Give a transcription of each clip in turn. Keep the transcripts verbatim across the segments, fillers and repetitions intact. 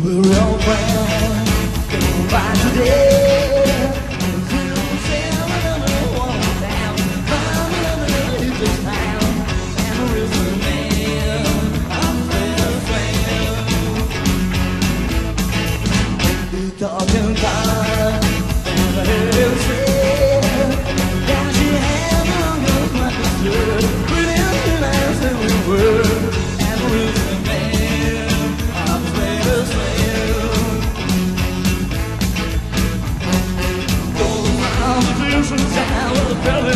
We're all friends, goodbye today. Zero seven under one down, five under this town, and there is a man up there playing. He's talking time, and I heard him say that she had a young like a stud, pretty as nice as we were, and there is a man up there playing. Some time with a fella,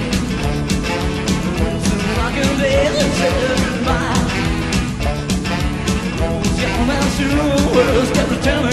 some rockin' days and said goodbye. Oh, young man, sure was kept telling.